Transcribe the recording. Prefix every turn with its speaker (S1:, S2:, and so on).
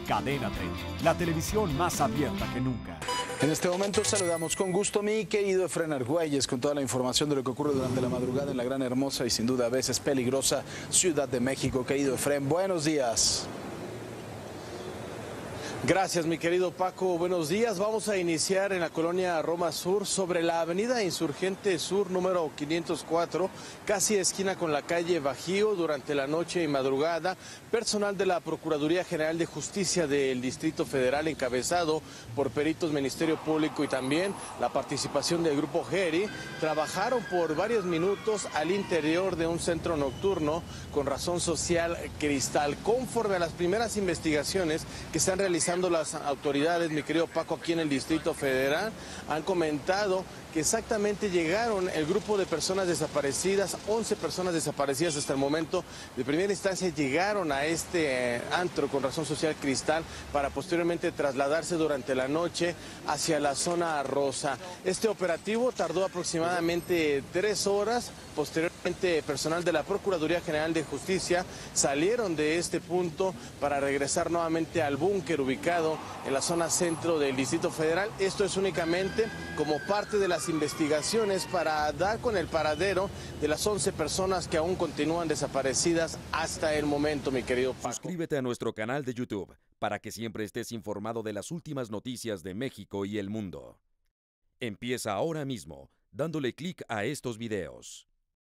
S1: Cadena 30, la televisión más abierta que nunca.
S2: En este momento saludamos con gusto a mi querido Efraín Argüelles con toda la información de lo que ocurre durante la madrugada en la gran, hermosa y sin duda a veces peligrosa Ciudad de México. Querido Efraín, buenos días.
S3: Gracias, mi querido Paco. Buenos días. Vamos a iniciar en la colonia Roma Sur, sobre la avenida Insurgente Sur, número 504, casi esquina con la calle Bajío. Durante la noche y madrugada, personal de la Procuraduría General de Justicia del Distrito Federal, encabezado por peritos Ministerio Público y también la participación del Grupo GERI, trabajaron por varios minutos al interior de un centro nocturno con razón social Cristal. Conforme a las primeras investigaciones que se han realizado, las autoridades, mi querido Paco, aquí en el Distrito Federal, han comentado que exactamente llegaron el grupo de personas desaparecidas, 11 personas desaparecidas hasta el momento. De primera instancia llegaron a este antro con razón social Cristal para posteriormente trasladarse durante la noche hacia la zona rosa. Este operativo tardó aproximadamente 3 horas. Posteriormente, personal de la Procuraduría General de Justicia salieron de este punto para regresar nuevamente al búnker ubicado en la zona centro del Distrito Federal. Esto es únicamente como parte de las investigaciones para dar con el paradero de las 11 personas que aún continúan desaparecidas hasta el momento, mi querido Paco.
S4: Suscríbete a nuestro canal de YouTube para que siempre estés informado de las últimas noticias de México y el mundo. Empieza ahora mismo dándole clic a estos videos.